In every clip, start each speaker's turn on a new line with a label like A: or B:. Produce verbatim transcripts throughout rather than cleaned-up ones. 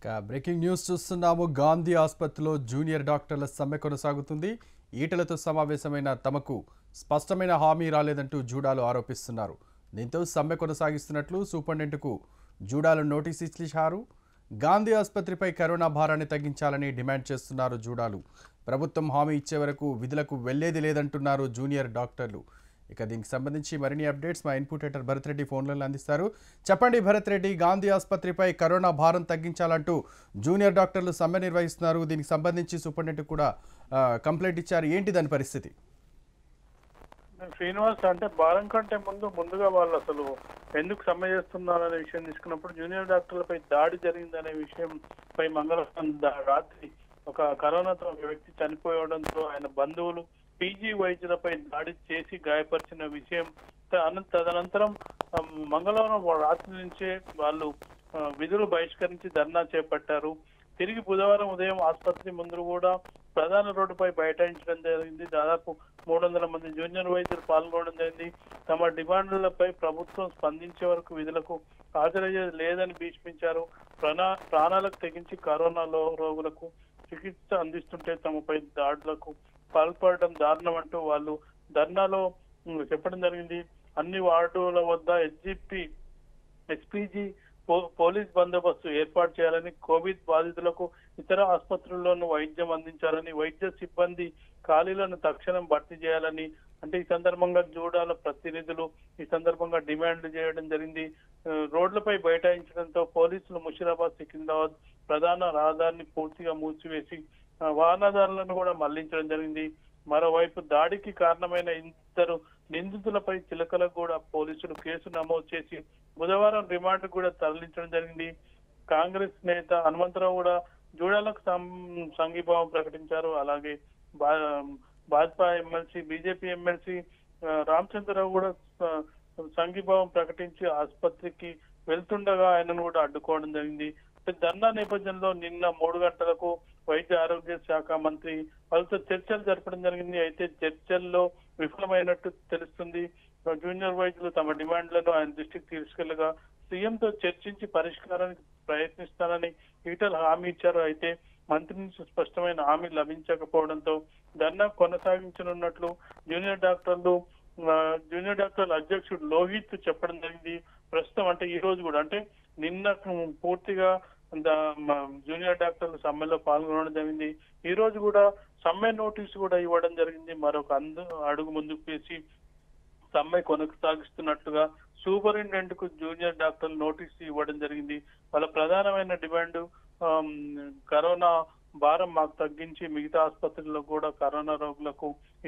A: ఇక breaking news చూస్తున్నాము. గాంధీ ఆసుపత్రిలో జూనియర్ డాక్టర్ల సమ్మె కొనసాగుతుంది. ఈటలతో సమావేశమైన తమకు స్పష్టమైన హామీ రాలేదంటూ జూడాలు ఆరోపిస్తున్నారు. దీంతో సమ్మె కొనసాగిస్తున్నట్లు సూపరింటెండెంట్కు జూడాలు నోటీస్ ఇచ్చారు. గాంధీ ఆసుపత్రిపై కరోనా భారాన్ని తగ్గించాలని డిమాండ్ చేస్తున్నారు జూడాలు. ప్రభుత్వం హామీ ఇచ్చే వరకు విధులకు వెళ్లేది లేదంటున్నారు జూనియర్ డాక్టర్లు. ఇక దీనికి సంబంధించి మరిన్ని అప్డేట్స్ మా ఇన్పుట్ ఎడిటర్ భరత్ రెడ్డి ఫోన్లలో అందిస్తారు. చెప్పండి భరత్ రెడ్డి, గాంధీ ఆసుపత్రిపై కరోనా భారం తగ్గించాలంటూ జూనియర్ డాక్టర్లు సమ్మె నిర్వహిస్తున్నారు. దీనికి సంబంధించి సూపరింటెండెంట్ కూడా కంప్లైంట్ ఇచ్చారు. ఏంటి దాని పరిస్థితి?
B: శ్రీనివాస్, అంటే భారం కంటే ముందు ముందుగా వాళ్ళు అసలు ఎందుకు సమ్మె చేస్తున్నారు అనే విషయం తీసుకున్నప్పుడు జూనియర్ డాక్టర్లపై దాడి జరిగిందనే విషయంపై మంగళవారం రాత్రి ఒక కరోనాతో ఒక వ్యక్తి చనిపోవడంతో ఆయన బంధువులు పీజీ వైద్యులపై దాడి చేసి గాయపరిచిన విషయం తదనంతరం మంగళవారం రాత్రి నుంచే వాళ్ళు విధులు బహిష్కరించి ధర్నా చేపట్టారు. తిరిగి బుధవారం ఉదయం ఆసుపత్రి ముందు కూడా ప్రధాన రోడ్డుపై బైఠాయించడం జరిగింది. దాదాపు మూడు వందల మంది జూనియర్ వైద్యులు పాల్గొనడం జరిగింది. తమ డిమాండ్లపై ప్రభుత్వం స్పందించే వరకు విధులకు హాజరయ్యేది లేదని భీష్మించారు. ప్రాణా ప్రాణాలకు తెగించి కరోనాలో రోగులకు చికిత్స అందిస్తుంటే తమపై దాడులకు పాల్పడడం దారుణం అంటూ వాళ్ళు ధర్నాలో చెప్పడం జరిగింది. అన్ని వార్డుల వద్ద ఎస్జిపి ఎస్పీజీ పోలీస్ బందోబస్తు ఏర్పాటు చేయాలని, కోవిడ్ బాధితులకు ఇతర ఆసుపత్రుల్లోనూ వైద్యం అందించాలని, వైద్య సిబ్బంది ఖాళీలను తక్షణం భర్తీ చేయాలని అంటే ఈ సందర్భంగా జూడాల ప్రతినిధులు ఈ సందర్భంగా డిమాండ్లు చేయడం జరిగింది. రోడ్లపై బైఠాయించడంతో పోలీసులు ముషిరాబాద్ సికింద్రాబాద్ ప్రధాన రహదారిని పూర్తిగా మూసివేసి వాహనదారులను కూడా మళ్లించడం జరిగింది. మరోవైపు దాడికి కారణమైన ఇద్దరు నిందితులపై చిలకలకు కూడా పోలీసులు కేసు నమోదు చేసి బుధవారం రిమాండ్ కూడా తరలించడం జరిగింది. కాంగ్రెస్ నేత హనుమంతరావు కూడా జూడాలకు సంఘీభావం ప్రకటించారు. అలాగే Bhajapa MLC BJP MLC Ramachandra Rao కూడా సంఘీభావం ప్రకటించి ఆసుపత్రికి వెళ్తుండగా ఆయనను కూడా అడ్డుకోవడం జరిగింది. ధర్నా నేపథ్యంలో నిన్న మూడు గంటలకు వైద్య ఆరోగ్య శాఖ మంత్రి వాళ్ళతో చర్చలు జరపడం జరిగింది. అయితే చర్చల్లో విఫలమైనట్టు తెలుస్తుంది. జూనియర్ వైద్యులు తమ డిమాండ్లను ఆయన దృష్టికి తీసుకెళ్లగా సీఎంతో చర్చించి పరిష్కారానికి ప్రయత్నిస్తానని ఈటల హామీ ఇచ్చారు. అయితే మంత్రి నుంచి స్పష్టమైన హామీ లభించకపోవడంతో ధర్నా కొనసాగించనున్నట్లు జూనియర్ డాక్టర్లు జూనియర్ డాక్టర్ల అధ్యక్షుడు లోహిత్ చెప్పడం జరిగింది. ప్రస్తుతం అంటే ఈ రోజు కూడా అంటే నిన్న పూర్తిగా జూనియర్ డాక్టర్లు సమ్మెలో పాల్గొనడం జరిగింది. ఈ రోజు కూడా సమ్మె నోటీసు కూడా ఇవ్వడం జరిగింది. మరొక అందు అడుగు ముందుకు వేసి సమ్మె కొనసాగిస్తున్నట్టుగా సూపరింటెండెంట్ కు జూనియర్ డాక్టర్లు నోటీసు ఇవ్వడం జరిగింది. వాళ్ళ ప్రధానమైన డిమాండ్ కరోనా భారం మాకు తగ్గించి మిగతా ఆసుపత్రుల్లో కూడా కరోనా రోగులకు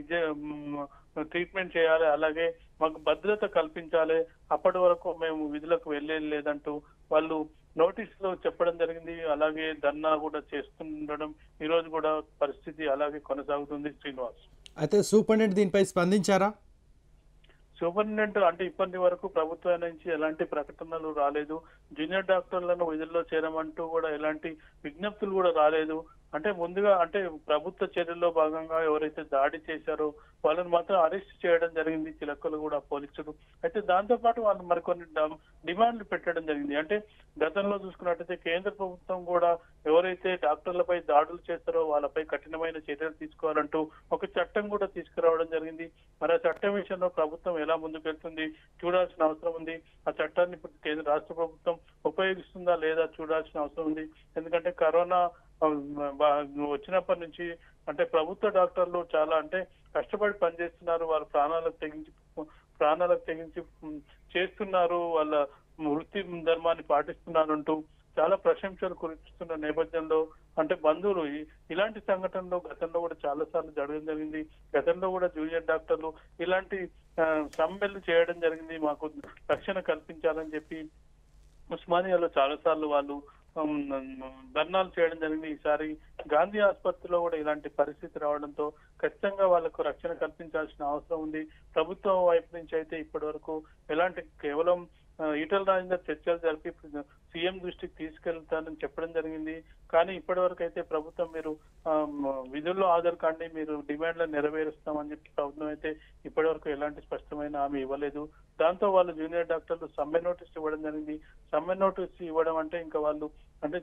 B: ట్రీట్మెంట్ చేయాలి, అలాగే మాకు భద్రత కల్పించాలి, అప్పటి వరకు మేము విధులకు వెళ్ళేది లేదంటూ వాళ్ళు నోటీసులో చెప్పడం జరిగింది. అలాగే ధర్నా కూడా చేస్తుండడం ఈ రోజు కూడా పరిస్థితి అలాగే కొనసాగుతుంది. శ్రీనివాస్,
A: అయితే సూపరింటెండెంట్ దీనిపై స్పందించారా?
B: సూపరింటెండెంట్ అంటే ఇప్పటి వరకు ప్రభుత్వం నుంచి ఎలాంటి ప్రకటనలు రాలేదు. జూనియర్ డాక్టర్లను విధుల్లో చేరమంటూ కూడా ఎలాంటి విజ్ఞప్తులు కూడా రాలేదు. అంటే ముందుగా అంటే ప్రభుత్వ చర్యల్లో భాగంగా ఎవరైతే దాడి చేశారో వాళ్ళని మాత్రం అరెస్ట్ చేయడం జరిగింది చిలకలు కూడా పోలీసులు. అయితే దాంతో పాటు వాళ్ళు మరికొన్ని డిమాండ్లు పెట్టడం జరిగింది. అంటే గతంలో చూసుకున్నట్టయితే కేంద్ర ప్రభుత్వం కూడా ఎవరైతే డాక్టర్లపై దాడులు చేస్తారో వాళ్ళపై కఠినమైన చర్యలు తీసుకోవాలంటూ ఒక చట్టం కూడా తీసుకురావడం జరిగింది. మరి ఆ చట్టం విషయంలో ప్రభుత్వం ఎలా ముందుకు వెళ్తుంది చూడాల్సిన అవసరం ఉంది. ఆ చట్టాన్ని ఇప్పుడు కేంద్ర రాష్ట్ర ప్రభుత్వం ఉపయోగిస్తుందా లేదా చూడాల్సిన అవసరం ఉంది. ఎందుకంటే కరోనా వచ్చినప్పటి నుంచి అంటే ప్రభుత్వ డాక్టర్లు చాలా అంటే కష్టపడి పనిచేస్తున్నారు. వారు ప్రాణాలకు తెగించి ప్రాణాలకు తెగించి చేస్తున్నారు, వాళ్ళ వృత్తి ధర్మాన్ని పాటిస్తున్నారు అంటూ చాలా ప్రశంసలు కురిపిస్తున్న నేపథ్యంలో అంటే బంధువులు ఇలాంటి సంఘటనలు గతంలో కూడా చాలా సార్లు జరగడం జరిగింది. గతంలో కూడా జూనియర్ డాక్టర్లు ఇలాంటి సమ్మెలు చేయడం జరిగింది. మాకు రక్షణ కల్పించాలని చెప్పి ఉస్మానియాలో చాలా సార్లు వాళ్ళు ధర్నాలు చేయడం జరిగింది. ఈసారి గాంధీ ఆసుపత్రిలో కూడా ఇలాంటి పరిస్థితి రావడంతో ఖచ్చితంగా వాళ్లకు రక్షణ కల్పించాల్సిన అవసరం ఉంది. ప్రభుత్వం వైపు నుంచి అయితే ఇప్పటి వరకు ఎలాంటి కేవలం ఈటల రాజేందర్ చర్చలు జరిపి సీఎం దృష్టికి తీసుకెళ్తానని చెప్పడం జరిగింది. కానీ ఇప్పటి వరకు అయితే ప్రభుత్వం మీరు విధుల్లో హాజరు కాండి, మీరు డిమాండ్లను నెరవేరుస్తామని చెప్పి ప్రభుత్వం అయితే ఇప్పటి వరకు ఎలాంటి స్పష్టమైన హామీ ఇవ్వలేదు. దాంతో వాళ్ళు జూనియర్ డాక్టర్లు సమ్మె నోటీస్ ఇవ్వడం జరిగింది. సమ్మె నోటీస్ ఇవ్వడం అంటే ఇంకా వాళ్ళు అంటే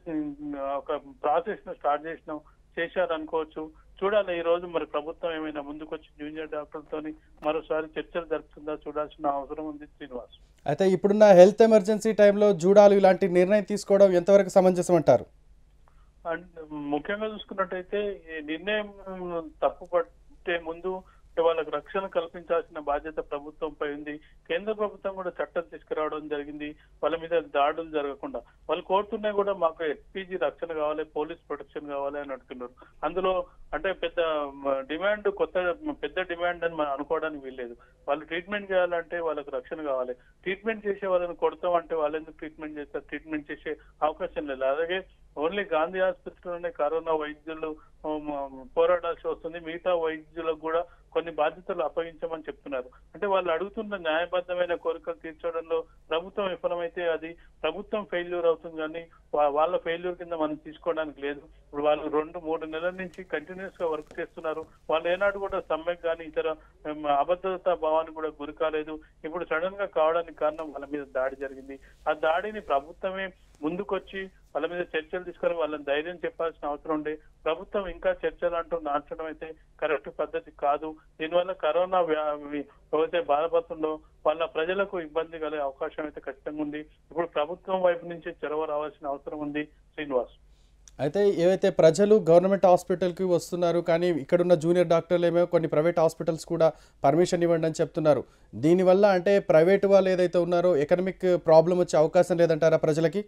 B: ఒక ప్రాసెస్ ను స్టార్ట్ చేసిన చేశారు అనుకోవచ్చు. చూడాలి ఈ రోజు మరి ప్రభుత్వం ఏమైనా ముందుకొచ్చి జూనియర్ డాక్టర్లతోని మరోసారి చర్చలు జరుపుతుందా చూడాల్సిన అవసరం ఉంది శ్రీనివాస్.
A: అయితే ఇప్పుడున్న హెల్త్ ఎమర్జెన్సీ టైంలో జూడాలు ఇలాంటి నిర్ణయం తీసుకోవడం ఎంతవరకు సమంజసం అంటారు?
B: అండ్ ముఖ్యంగా చూసుకున్నట్టయితే ఈ నిర్ణయం తప్పు పట్టే ముందు వాళ్ళకు రక్షణ కల్పించాల్సిన బాధ్యత ప్రభుత్వంపై ఉంది. కేంద్ర ప్రభుత్వం కూడా చట్టం తీసుకురావడం జరిగింది వాళ్ళ మీద దాడులు జరగకుండా. వాళ్ళు కోరుతున్నా కూడా మాకు ఎస్పీజీ రక్షణ కావాలి, పోలీస్ ప్రొటెక్షన్ కావాలి అని అడుగుతున్నారు. అందులో అంటే పెద్ద డిమాండ్ కొత్త పెద్ద డిమాండ్ అని మనం అనుకోవడానికి వీల్లేదు. వాళ్ళు ట్రీట్మెంట్ చేయాలంటే వాళ్ళకు రక్షణ కావాలి. ట్రీట్మెంట్ చేసే వాళ్ళని కొడతాం అంటే వాళ్ళు ఎందుకు ట్రీట్మెంట్ చేస్తారు? ట్రీట్మెంట్ చేసే అవకాశం లేదు. అలాగే ఓన్లీ గాంధీ ఆసుపత్రిలోనే కరోనా వైద్యులు పోరాడాల్సి వస్తుంది. మిగతా వైద్యులకు కూడా కొన్ని బాధ్యతలు అప్పగించమని చెప్తున్నారు. అంటే వాళ్ళు అడుగుతున్న న్యాయబద్ధమైన కోరికలు తీర్చడంలో ప్రభుత్వం విఫలమైతే అది ప్రభుత్వం ఫెయిల్యూర్ అవుతుంది, కానీ వాళ్ళ ఫెయిల్యూర్ కింద మనం తీసుకోవడానికి లేదు. ఇప్పుడు వాళ్ళు రెండు మూడు నెలల నుంచి కంటిన్యూస్ గా వర్క్ చేస్తున్నారు. వాళ్ళు ఏనాడు కూడా సమ్మెకు కానీ ఇతర అభద్రతా భావానికి కూడా గురి కాలేదు. ఇప్పుడు సడన్ గా కావడానికి కారణం వాళ్ళ మీద దాడి జరిగింది. ఆ దాడిని ప్రభుత్వమే ముందుకొచ్చి వాళ్ళ మీద చర్చలు తీసుకొని వాళ్ళని ధైర్యం చెప్పాల్సిన అవసరం ఉండే. ప్రభుత్వం ఇంకా చర్చలు అంటూ నార్చడం అయితే కరెక్ట్ పద్ధతి కాదు. దీనివల్ల కరోనా ఏవైతే బాధపడుతుందో వాళ్ళ ప్రజలకు ఇబ్బంది కలిగే అవకాశం అయితే ఖచ్చితంగా ఉంది. ఇప్పుడు ప్రభుత్వం వైపు నుంచి చొరవ రావాల్సిన అవసరం ఉంది శ్రీనివాస్.
A: అయితే ఏవైతే ప్రజలు గవర్నమెంట్ హాస్పిటల్కి వస్తున్నారు, కానీ ఇక్కడున్న జూనియర్ డాక్టర్లు ఏమో కొన్ని ప్రైవేట్ హాస్పిటల్స్ కూడా పర్మిషన్ ఇవ్వండి అని చెప్తున్నారు. దీనివల్ల అంటే ప్రైవేట్ వాళ్ళు ఏదైతే ఉన్నారో ఎకనామిక్ ప్రాబ్లం వచ్చే అవకాశం లేదంటారా ప్రజలకి?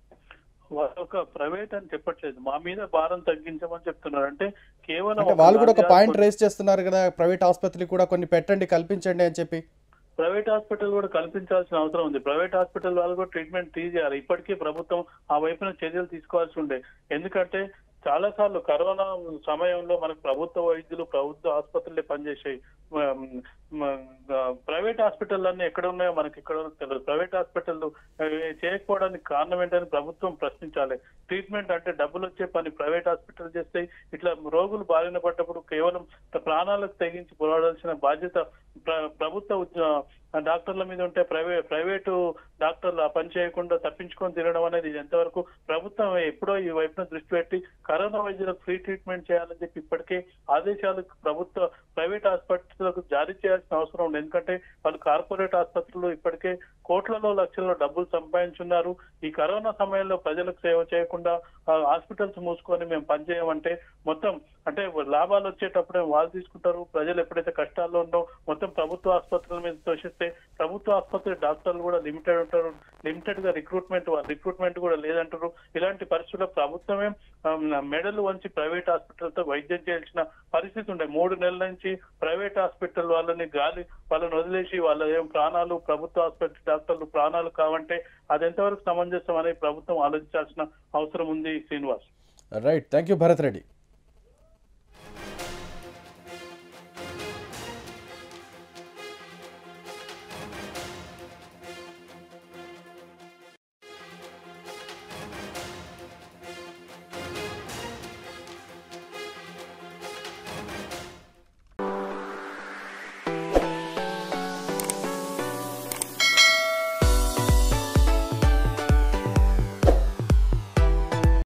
B: ఒక ప్రైవేట్ అని చెప్పట్లేదు, మా మీద భారం తగ్గించమని చెప్తున్నారు. అంటే కేవలం
A: వాళ్ళు కూడా ఒక పాయింట్ రేస్ చేస్తున్నారు కదా, ప్రైవేట్ ఆసుపత్రికి కూడా కొన్ని పెట్టండి, కల్పించండి అని చెప్పి.
B: ప్రైవేట్ హాస్పిటల్ కూడా కల్పించాల్సిన అవసరం ఉంది. ప్రైవేట్ హాస్పిటల్ వాళ్ళు కూడా ట్రీట్మెంట్ తీసేయాలి. ఇప్పటికీ ప్రభుత్వం ఆ వైపున చర్యలు తీసుకోవాల్సి ఉండే. ఎందుకంటే చాలా సార్లు కరోనా సమయంలో మనకు ప్రభుత్వ వైద్యులు ప్రభుత్వ ఆసుపత్రులే పనిచేసాయి. ప్రైవేట్ హాస్పిటల్ అన్ని ఎక్కడ ఉన్నాయో మనకి ఇక్కడ తెలియదు. ప్రైవేట్ హాస్పిటల్ చేయకపోవడానికి కారణం ఏంటని ప్రభుత్వం ప్రశ్నించాలి. ట్రీట్మెంట్ అంటే డబ్బులు వచ్చే పని ప్రైవేట్ హాస్పిటల్ చేస్తే ఇట్లా రోగులు బారిన పడ్డప్పుడు కేవలం ప్రాణాలకు తెగించి పోరాడాల్సిన బాధ్యత ప్రభుత్వ డాక్టర్ల మీద ఉంటే ప్రైవేట్ ప్రైవేటు డాక్టర్లు ఆ పని చేయకుండా తప్పించుకొని తినడం అనేది ఎంతవరకు? ప్రభుత్వం ఎప్పుడో ఈ వైపున దృష్టి పెట్టి కరోనా వైద్యులకు ఫ్రీ ట్రీట్మెంట్ చేయాలని చెప్పి ఇప్పటికే ఆదేశాలు ప్రభుత్వ ప్రైవేట్ ఆసుపత్రులకు జారీ చేయాల్సిన అవసరం ఉంది. ఎందుకంటే వాళ్ళు కార్పొరేట్ ఆసుపత్రులు ఇప్పటికే కోట్లలో లక్షల్లో డబ్బులు సంపాదించున్నారు. ఈ కరోనా సమయంలో ప్రజలకు సేవ చేయకుండా హాస్పిటల్స్ మూసుకొని మేము పనిచేయమంటే మొత్తం అంటే లాభాలు వచ్చేటప్పుడే వాళ్ళు తీసుకుంటారు. ప్రజలు ఎప్పుడైతే కష్టాల్లో ఉండో మొత్తం ప్రభుత్వ ఆసుపత్రుల మీద తోషిస్తే ప్రభుత్వ ఆసుపత్రి డాక్టర్లు కూడా లిమిటెడ్ ఉంటారు. లిమిటెడ్ గా రిక్రూట్మెంట్ రిక్రూట్మెంట్ కూడా లేదంటారు. ఇలాంటి పరిస్థితుల్లో ప్రభుత్వమే మెడలు వంచి ప్రైవేట్ హాస్పిటల్తో వైద్యం చేయాల్సిన పరిస్థితి ఉండే. మూడు నెలల నుంచి ప్రైవేట్ హాస్పిటల్ వాళ్ళని గాలి వాళ్ళని వదిలేసి వాళ్ళ ఏం ప్రాణాలు ప్రభుత్వ హాస్పిటల్ డాక్టర్లు ప్రాణాలు కావంటే అది ఎంతవరకు సమంజసం అనేది ప్రభుత్వం ఆలోచించాల్సిన అవసరం ఉంది Srinivas.
A: Right, thank you Bharath Reddy.